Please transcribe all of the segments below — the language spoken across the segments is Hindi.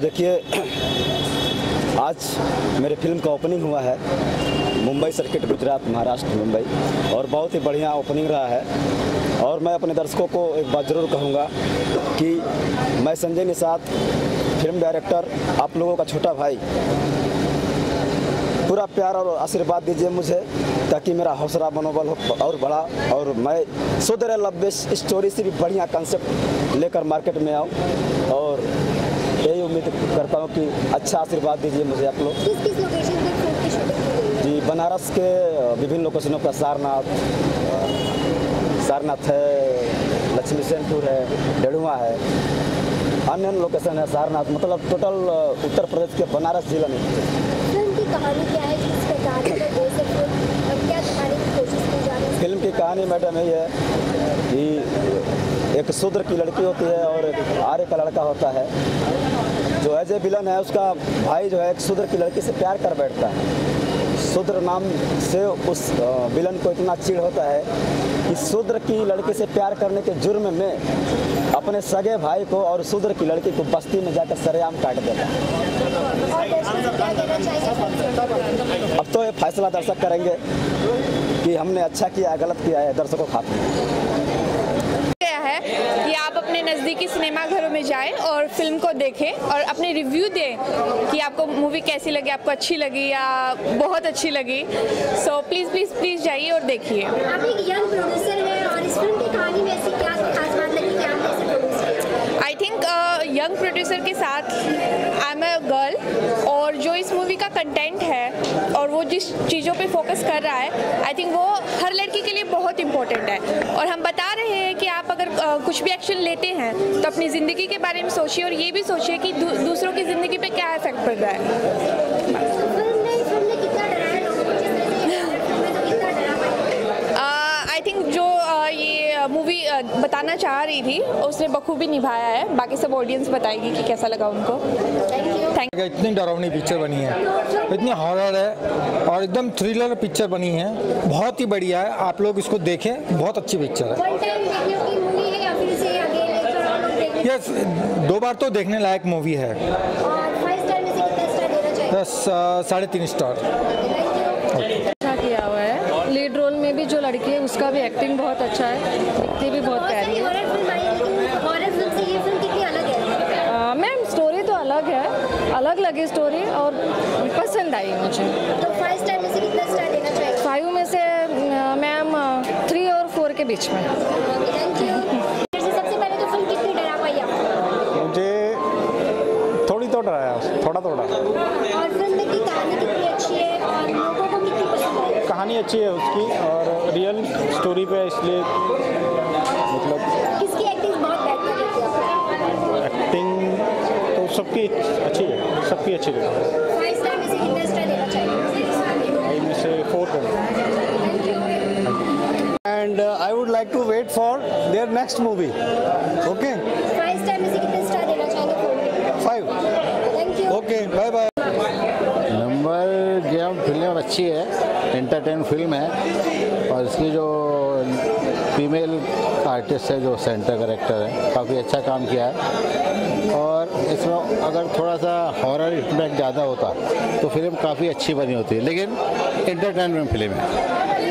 देखिए, आज मेरे फिल्म का ओपनिंग हुआ है मुंबई सर्किट, गुजरात, महाराष्ट्र, मुंबई, और बहुत ही बढ़िया ओपनिंग रहा है। और मैं अपने दर्शकों को एक बात ज़रूर कहूँगा कि मैं संजय निषाद, फिल्म डायरेक्टर, आप लोगों का छोटा भाई, पूरा प्यार और आशीर्वाद दीजिए मुझे, ताकि मेरा हौसला मनोबल हो और बढ़ा, और मैं सुंदर लव बेस्ड स्टोरी से भी बढ़िया कंसेप्ट लेकर मार्केट में आऊँ। और यही उम्मीद करता हूँ कि अच्छा आशीर्वाद दीजिए मुझे आप लोग। किस लोकेशन पर फिल्म की शूटिंग? जी, बनारस के विभिन्न लोकेशनों पर, सारनाथ है, लक्ष्मी सेनपुर है, डेढ़ुआ है, अन्य लोकेशन है। सारनाथ मतलब टोटल उत्तर प्रदेश के बनारस जिला में। फिल्म की कहानी क्या है, किस प्रकार से दे सकते हैं, क्या दिखाने की कोशिश की जा रही है? फिल्म की कहानी मैडम यही है कि एक शूद्र की लड़की होती है और एक आर्य का लड़का होता है। जो एज ए विलन है, उसका भाई जो है एक शूद्र की लड़की से प्यार कर बैठता है। शूद्र नाम से उस विलन को इतना चिढ़ होता है कि शूद्र की लड़की से प्यार करने के जुर्म में अपने सगे भाई को और शूद्र की लड़की को बस्ती में जाकर सरेआम काट देता है। और दर्शकों से क्या कहना चाहिए? अब तो ये फैसला दर्शक करेंगे कि हमने अच्छा किया, गलत किया है, दर्शकों के हाथ में है कि आप अपने नज़दीकी सिनेमा घरों में जाएं और फिल्म को देखें और अपने रिव्यू दें कि आपको मूवी कैसी लगी, आपको अच्छी लगी या बहुत अच्छी लगी। सो प्लीज़ जाइए और देखिए। आप एक यंग प्रोड्यूसर हैं और इस फिल्म की कहानी में ऐसी क्या खास बात लगी कि आपने इसे प्रोड्यूस किया? आई थिंक यंग प्रोड्यूसर के साथ आई एम अ गर्ल, और जो इस मूवी का कंटेंट है और वो जिस चीज़ों पे फोकस कर रहा है, आई थिंक वो हर लड़की के लिए बहुत इंपॉर्टेंट है। और हम बता रहे हैं कि आप अगर कुछ भी एक्शन लेते हैं तो अपनी ज़िंदगी के बारे में सोचिए और ये भी सोचिए कि दूसरों की ज़िंदगी पे क्या इफेक्ट पड़ रहा है। फिल्म ने कितना डराया लोगों को, जिस तरह से फिल्म तो कितना डरा पाई? आई थिंक जो ये मूवी बताना चाह रही थी उसने बखूबी निभाया है। बाकी सब ऑडियंस बताएगी कि कैसा लगा उनको। Thank you. इतनी डरावनी पिक्चर बनी है, इतनी हॉरर है और एकदम थ्रिलर पिक्चर बनी है, बहुत ही बढ़िया है। आप लोग इसको देखें, बहुत अच्छी पिक्चर है। वन टाइम देखने की मूवी है या फिर इसे आगे लेकर और लोग देखने? यस, 2 बार तो देखने लायक मूवी है। और 5 स्टार में से कितना स्टार देना चाहिए? 3.5 स्टार। अच्छा किया हुआ है। लीड रोल में भी जो लड़की है उसका भी एक्टिंग बहुत अच्छा है, दिखती भी बहुत प्यारी है। हॉरर फिल्म आई है, लेकिन हॉरर फिल्म से ये फिल्म कितनी अलग है? मैम स्टोरी तो अलग है, अलग लगी स्टोरी और पसंद आई मुझे। तो 5 स्टार में से कितना स्टार देना चाहिए? 5 में से मैम 3 और 4 के बीच में। Thank you. सबसे पहले तो फिल्म कितनी डरा पाई आपको? मुझे थोड़ा थोड़ा। और फिल्म की कहानी कितनी अच्छी है और लोगों को कितनी पसंद आई? कहानी अच्छी है उसकी और रियल स्टोरी पे, इसलिए मतलब किसकी एक्टिंग बहुत बेहतर लगी आपको? एक्टिंग तो सबकी अच्छी है, सबकी अच्छी लगी। 5 स्टार में से कितना स्टार देना चाहिए? 5 में से 4 देना। Thank you. And I would like to wait for their next movie. Okay? 5 star में से कितना स्टार देना चाहेंगे फिल्म? 5. Thank you. Okay. Bye bye. Number game फिल्म अच्छी है, एंटरटेन फिल्म है और इसकी जो फीमेल आर्टिस्ट है, जो सेंटर कैरेक्टर है, काफ़ी अच्छा काम किया है। और इसमें अगर थोड़ा सा हॉरर इम्पैक्ट ज़्यादा होता तो फिल्म काफ़ी अच्छी बनी होती है, लेकिन एंटरटेनमेंट फिल्म है।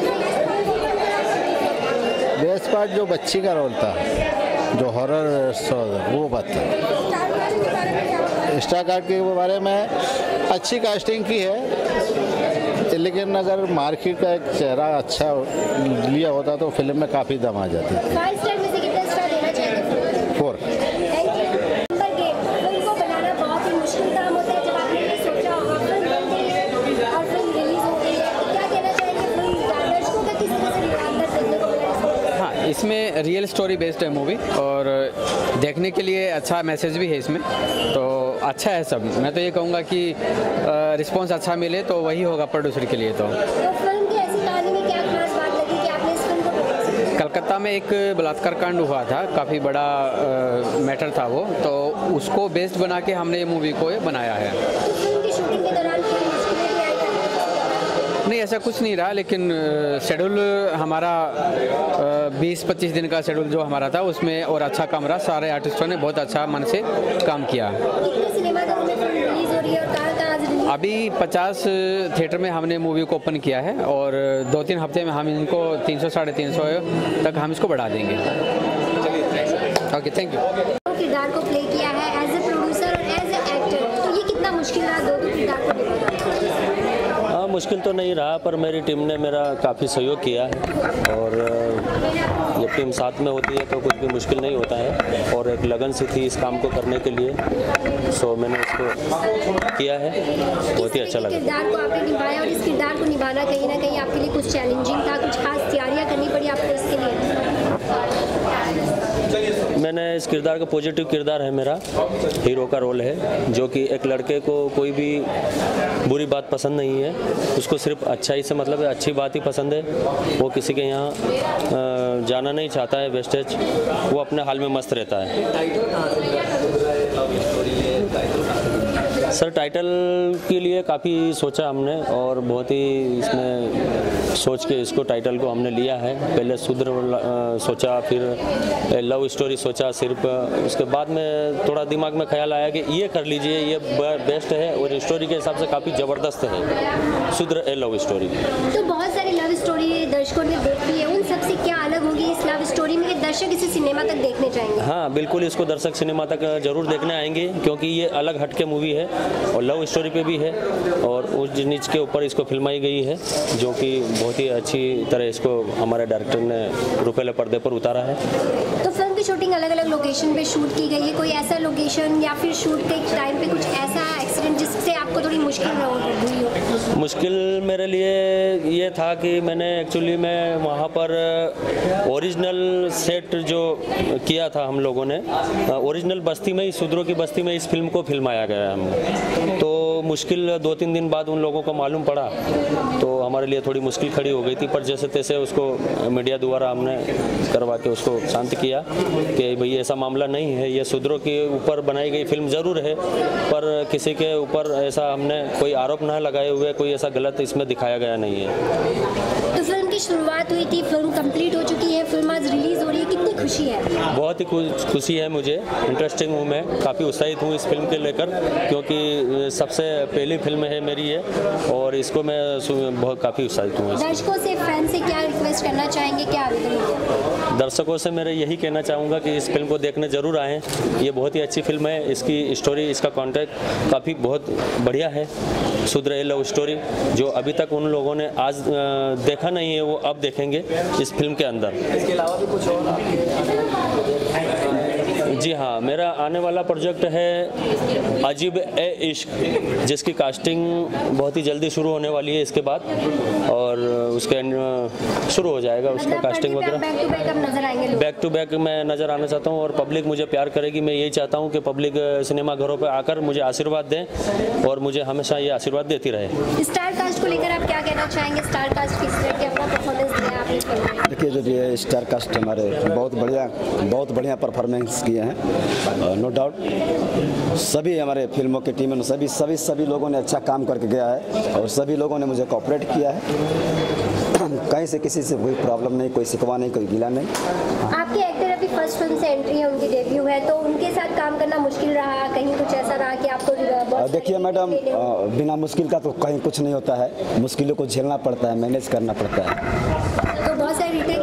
बेस्ट पार्ट जो बच्ची का रोल था, जो हॉरर वो बात था। स्टार कार्ड के बारे में अच्छी कास्टिंग की है, लेकिन अगर मार्केट का एक चेहरा अच्छा लिया होता तो फिल्म में काफ़ी दम आ जाती। 5 स्टार में से कितना स्टार देना चाहेंगे? 4। Thank you. नंबर गेम फिल्म को बनाना बहुत ही मुश्किल काम होता है। जब आपने ये सोचा होगा, फिल्म बन गई है और फिल्म रिलीज हो गई है, तो क्या कहना चाहेंगे फिल्म दर्शकों का किस तरह से अंदर देखने को मिला? हाँ, इसमें रियल स्टोरी बेस्ड है मूवी और देखने के लिए अच्छा मैसेज भी है इसमें, तो अच्छा है सब। मैं तो ये कहूँगा कि रिस्पांस अच्छा मिले तो वही होगा प्रोड्यूसर के लिए। तो फिल्म की ऐसी कहानी में क्या खास बात लगी कि आपने इस फिल्म को प्रोड्यूस किया? कलकत्ता में एक बलात्कार कांड हुआ था, काफ़ी बड़ा मैटर था वो, तो उसको बेस्ड बना के हमने ये मूवी को बनाया है। तो फिल्म की शूटिंग के दौरान कोई मुश्किलें भी आई? नहीं, ऐसा कुछ नहीं रहा, लेकिन शेड्यूल हमारा 20-25 दिन का शेड्यूल जो हमारा था उसमें और अच्छा काम रहा। सारे आर्टिस्टों ने बहुत अच्छा मन से काम किया। कितने सिनेमाघरों में फिल्म रिलीज हो रही है और कहाँ आज रिलीज? अभी 50 थिएटर में हमने मूवी को ओपन किया है और 2-3 हफ्ते में हम इनको 300-350 तक हम इसको बढ़ा देंगे। Okay, thank you. किरदार को प्ले किया है एज ए प्रोड्यूसर और एज ए एक्टर, तो ये कितना मुश्किल रहा दो किरदार को निभाना? हाँ, मुश्किल तो नहीं रहा, पर मेरी टीम ने मेरा काफ़ी सहयोग किया है और जब टीम साथ में होती है तो कुछ भी मुश्किल नहीं होता है और एक लगन सी थी इस काम को करने के लिए, सो मैंने इसको किया है, बहुत ही अच्छा लगा। किरदार को आपने निभाया और इस किरदार को निभाना कहीं ना कहीं आपके लिए कुछ चैलेंजिंग था, कुछ खास तैयारियां करनी पड़ी आपको इसके लिए? मैंने इस किरदार का पॉजिटिव किरदार है, मेरा हीरो का रोल है, जो कि एक लड़के को कोई भी बुरी बात पसंद नहीं है, उसको सिर्फ अच्छाई से मतलब है, अच्छी बात ही पसंद है। वो किसी के यहाँ जाना नहीं चाहता है वेस्टेज, वो अपने हाल में मस्त रहता है। सर, टाइटल के लिए काफ़ी सोचा हमने और बहुत ही इसमें सोच के इसको टाइटल को हमने लिया है। पहले शूद्र सोचा, फिर लव स्टोरी सोचा सिर्फ, उसके बाद में थोड़ा दिमाग में ख्याल आया कि ये कर लीजिए, ये बेस्ट है और स्टोरी के हिसाब से काफ़ी ज़बरदस्त है शूद्र ए लव स्टोरी। तो बहुत सारी लव स्टोरी दर्शकों ने देखी है, उन सबसे क्या अलग होगी इस लव स्टोरी में कि दर्शक इसे सिनेमा तक देखने जाएंगे? हाँ, बिल्कुल, इसको दर्शक सिनेमा तक जरूर देखने आएंगे क्योंकि ये अलग हटके मूवी है और लव स्टोरी पे भी है और उस नीच के ऊपर इसको फिल्माई गई है, जो कि बहुत ही अच्छी तरह इसको हमारे डायरेक्टर ने रुपये पर्दे पर उतारा है। तो फिल्म की शूटिंग अलग अलग लोकेशन पे शूट की गई है, कोई ऐसा लोकेशन या फिर शूट के टाइम पे कुछ ऐसा एक्सीडेंट जिससे आपको थोड़ी मुश्किल हुई हो? मुश्किल मेरे लिए ये था कि मैंने एक्चुअली में वहाँ पर ओरिजिनल सेट जो किया था हम लोगों ने, ओरिजिनल बस्ती में ही, शूद्रों की बस्ती में इस फिल्म को फिल्माया गया है हमने, तो मुश्किल 2-3 दिन बाद उन लोगों को मालूम पड़ा तो हमारे लिए थोड़ी मुश्किल खड़ी हो गई थी, पर जैसे तैसे उसको मीडिया द्वारा हमने करवा के उसको शांत किया कि भाई ऐसा मामला नहीं है, ये शूद्रों के ऊपर बनाई गई फिल्म ज़रूर है, पर किसी के ऊपर ऐसा हमने कोई आरोप ना लगाए हुए कोई ऐसा गलत इसमें दिखाया गया नहीं है। तो फिल्म की शुरुआत हुई थी, फिल्म कंप्लीट हो चुकी है, फिल्म आज रिलीज हो रही है, कितनी खुशी है? बहुत ही खुशी है मुझे, इंटरेस्टिंग हूँ मैं, काफ़ी उत्साहित हूँ इस फिल्म के लेकर क्योंकि सबसे पहली फिल्म है मेरी ये और इसको मैं बहुत काफ़ी उत्साहित हूँ। दर्शकों से, फैन से क्या रिक्वेस्ट करना चाहेंगे, क्या आवेदन? दर्शकों से मेरे यही कहना चाहूँगा कि इस फिल्म को देखने ज़रूर आएँ, ये बहुत ही अच्छी फिल्म है, इसकी स्टोरी, इसका कॉन्टेक्ट काफ़ी बहुत बढ़िया है। शूद्र ए लव स्टोरी जो अभी तक उन लोगों ने आज देखा नहीं है वो अब देखेंगे इस फिल्म के अंदर। इसके अलावा भी कुछ और? जी हाँ, मेरा आने वाला प्रोजेक्ट है अजीब ए इश्क, जिसकी कास्टिंग बहुत ही जल्दी शुरू होने वाली है इसके बाद और उसके शुरू हो जाएगा उसका कास्टिंग वगैरह। बैक टू बैक मैं नज़र आना चाहता हूँ और पब्लिक मुझे प्यार करेगी, मैं यही चाहता हूँ कि पब्लिक सिनेमा घरों पर आकर मुझे आशीर्वाद दें और मुझे हमेशा ये आशीर्वाद देती रहे। स्टार कास्ट को लेकर आप क्या कहना चाहेंगे? स्टार कास्ट किस तरह के अपना परफॉर्मेंस दिया आपने? देखिए, जो ये स्टार कास्ट हमारे बहुत बढ़िया परफॉर्मेंस किए हैं, नो डाउट। सभी हमारे फिल्मों की टीम में सभी लोगों ने अच्छा काम करके गया है और सभी लोगों ने मुझे कोऑपरेट किया है, कहीं से किसी से कोई प्रॉब्लम नहीं, कोई शिकवा नहीं, कोई गिला नहीं। आपके एक्टर अभी फर्स्ट फिल्म से एंट्री है, उनकी डेब्यू है, तो उनके साथ काम करना मुश्किल रहा? कहीं कुछ ऐसा रहा कि आपको? देखिए मैडम, बिना मुश्किल का तो कहीं कुछ नहीं होता है, मुश्किलों को झेलना पड़ता है, मैनेज करना पड़ता है। तो बहुत सारे रिटेक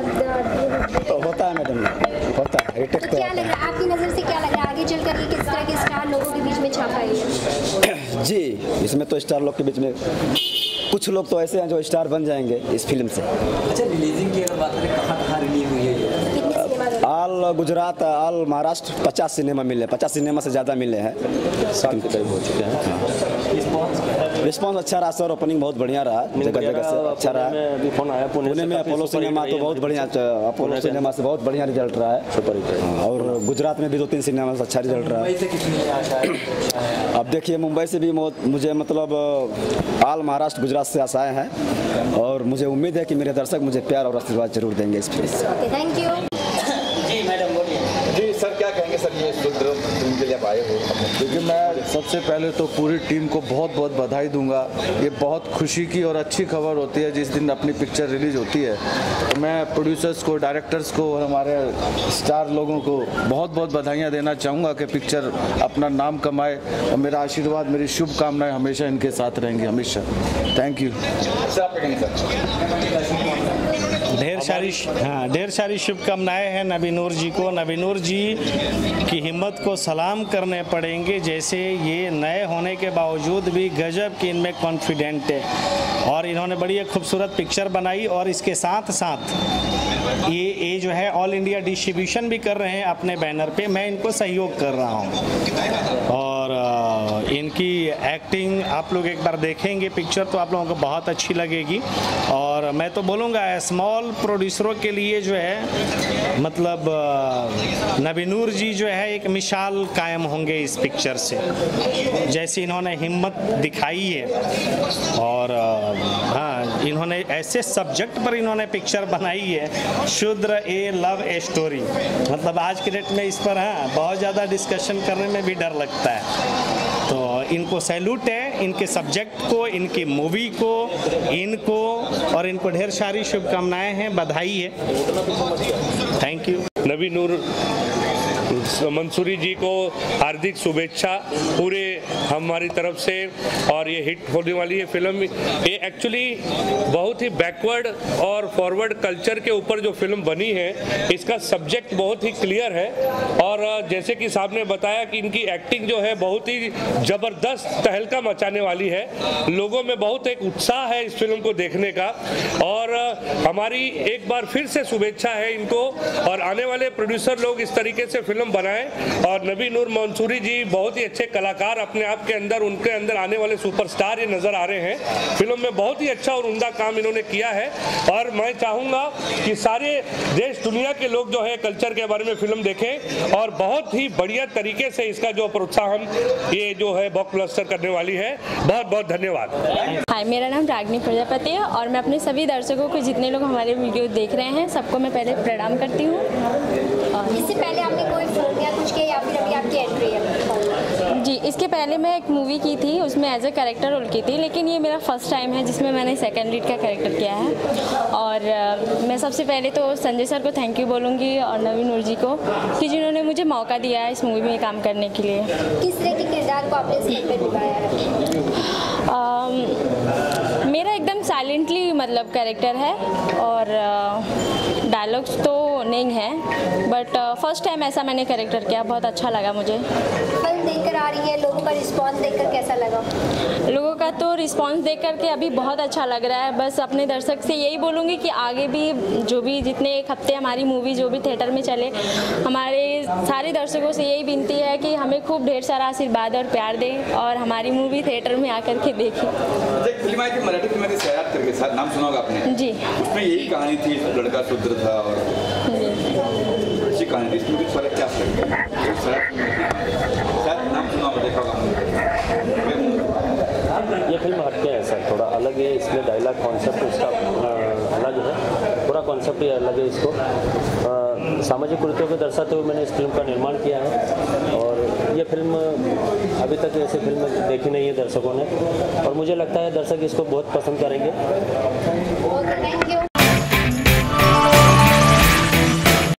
तो होता है मैडम, होता है रिटेक। तो क्या लग रहा है आपकी नज़र से, क्या लग रहा है आगे चलकर ये किस तरह के स्टार लोगों के बीच में छा पाएगी? जी, इसमें तो स्टार लोग के बीच में कुछ लोग तो ऐसे हैं जो स्टार बन जाएंगे इस फिल्म से। अच्छा, रिलीजिंग की अगर बात करें, कहाँ रिलीज हुई है? All Gujarat, all Maharashtra 50 cinema मिले, 50 सिनेमा से ज़्यादा मिले हैं, 7 के करीब हो चुके हैं। रिस्पॉन्स अच्छा रहा सर, ओपनिंग बहुत बढ़िया रहा, जगह जगह से अच्छा रहा। अभी फोन आया पुणे में अपोलो सिनेमा तो बहुत बढ़िया, अपोलो सिनेमा से बहुत बढ़िया रिजल्ट रहा है, सुपर हिट। और गुजरात में भी 2-3 सिनेमा से अच्छा रिजल्ट रहा है। अब देखिए, मुंबई से भी मुझे मतलब ऑल महाराष्ट्र गुजरात से आशाएं हैं और मुझे उम्मीद है कि मेरे दर्शक मुझे प्यार और आशीर्वाद जरूर देंगे इस फिल्म से। Thank you. जी मैडम बोलिए। जी सर, क्या कहेंगे सर, ये शूद्र फिल्म के लिए आप आए हो? देखिए, मैं सबसे पहले तो पूरी टीम को बहुत बहुत बधाई दूंगा। ये बहुत खुशी की और अच्छी खबर होती है जिस दिन अपनी पिक्चर रिलीज होती है। तो मैं प्रोड्यूसर्स को, डायरेक्टर्स को और हमारे स्टार लोगों को बहुत बहुत बधाइयाँ देना चाहूँगा कि पिक्चर अपना नाम कमाए, और मेरा आशीर्वाद, मेरी शुभकामनाएं हमेशा इनके साथ रहेंगी, हमेशा। Thank you. ढेर सारी शुभकामनाएं हैं नबीनूर जी को। नबीनूर जी की हिम्मत को सलाम करने पड़ेंगे, जैसे ये नए होने के बावजूद भी गजब की इनमें कॉन्फिडेंट है, और इन्होंने बड़ी एक खूबसूरत पिक्चर बनाई, और इसके साथ साथ ये जो है ऑल इंडिया डिस्ट्रीब्यूशन भी कर रहे हैं अपने बैनर पे। मैं इनको सहयोग कर रहा हूँ, और इनकी एक्टिंग आप लोग एक बार देखेंगे पिक्चर तो आप लोगों को बहुत अच्छी लगेगी। और मैं तो बोलूँगा स्मॉल प्रोड्यूसरों के लिए जो है मतलब नबीनूर जी जो है एक मिसाल कायम होंगे इस पिक्चर से, जैसे इन्होंने हिम्मत दिखाई है। और हाँ, इन्होंने ऐसे सब्जेक्ट पर इन्होंने पिक्चर बनाई है, शूद्र ए लव ए स्टोरी। मतलब आज के डेट में इस पर हाँ बहुत ज़्यादा डिस्कशन करने में भी डर लगता है। तो इनको सैल्यूट है, इनके सब्जेक्ट को, इनकी मूवी को, इनको, और इनको ढेर सारी शुभकामनाएं हैं, बधाई है। Thank you. नबीनूर मंसूरी जी को हार्दिक शुभेच्छा पूरे हमारी तरफ से। और ये हिट होने वाली है फिल्म। ये एक्चुअली बहुत ही बैकवर्ड और फॉरवर्ड कल्चर के ऊपर जो फिल्म बनी है, इसका सब्जेक्ट बहुत ही क्लियर है। और जैसे कि साहब ने बताया कि इनकी एक्टिंग जो है बहुत ही ज़बरदस्त तहलका मचाने वाली है। लोगों में बहुत एक उत्साह है इस फिल्म को देखने का, और हमारी एक बार फिर से शुभेच्छा है इनको। और आने वाले प्रोड्यूसर लोग इस तरीके से फिल्म बनाएं। और नबीनूर मंसूरी जी बहुत ही अच्छे कलाकार अपने आप के अंदर, उनके अंदर आने वाले सुपरस्टार ये नजर आ रहे हैं। फिल्म में बहुत ही अच्छा और उम्दा काम इन्होंने किया है। और मैं चाहूँगा कि सारे देश दुनिया के लोग जो है कल्चर के बारे में फिल्म देखें, और बहुत ही बढ़िया तरीके से इसका जो प्रोत्साहन ये जो है ब्लॉकबस्टर करने वाली है। बहुत बहुत धन्यवाद। हाय, मेरा नाम रागनी प्रजापति है, और मैं अपने सभी दर्शकों को, जितने लोग हमारे वीडियो देख रहे हैं, सबको मैं पहले प्रणाम करती हूँ। इससे पहले आपने कोई फिल्म या कुछ किया, या फिर अभी आपकी एंट्री है? जी, इसके पहले मैं एक मूवी की थी, उसमें एज ए कैरेक्टर रोल की थी, लेकिन ये मेरा फर्स्ट टाइम है जिसमें मैंने सेकंड लीड का कैरेक्टर किया है। और मैं सबसे पहले तो संजय सर को थैंक यू बोलूँगी, और नबीनूर जी को, कि जिन्होंने मुझे मौका दिया है इस मूवी में काम करने के लिए। किस तरह के किरदार को आपने स्क्रीन पे निभाया है? मेरा एकदम साइलेंटली मतलब कैरेक्टर है, और डायलॉग्स तो नहीं है, बट फर्स्ट टाइम ऐसा मैंने कैरेक्टर किया, बहुत अच्छा लगा मुझे। फिल्म देखकर आ रही है, लोगों का रिस्पांस देखकर कैसा लगा? लोगों का तो रिस्पांस देख कर के अभी बहुत अच्छा लग रहा है। बस अपने दर्शक से यही बोलूँगी कि आगे भी जो भी जितने एक हफ्ते हमारी मूवी जो भी थिएटर में चले, हमारे सारे दर्शकों से यही विनती है कि हमें खूब ढेर सारा आशीर्वाद और प्यार दें, और हमारी मूवी थिएटर में आकर के देखें। फिल्म आई थी, मराठी फिल्म थी सैराट करके, साथ नाम सुना होगा आपने? जी। उसमें यही कहानी थी, लड़का शूद्र था, और अच्छी कहानी थी। इसमें फर्क क्या नाम सुना होगा, देखा होगा? ये फिल्म हटके है सर, थोड़ा अलग है। इसमें डायलॉग कॉन्सेप्ट उसका अलग है, पूरा कॉन्सेप्ट ही अलग है। इसको सामाजिक कुरीतियों को दर्शाते हुए मैंने इस फिल्म का निर्माण किया है। और ये फिल्म अभी तक ऐसी फिल्म देखी नहीं है दर्शकों ने, और मुझे लगता है दर्शक इसको बहुत पसंद करेंगे।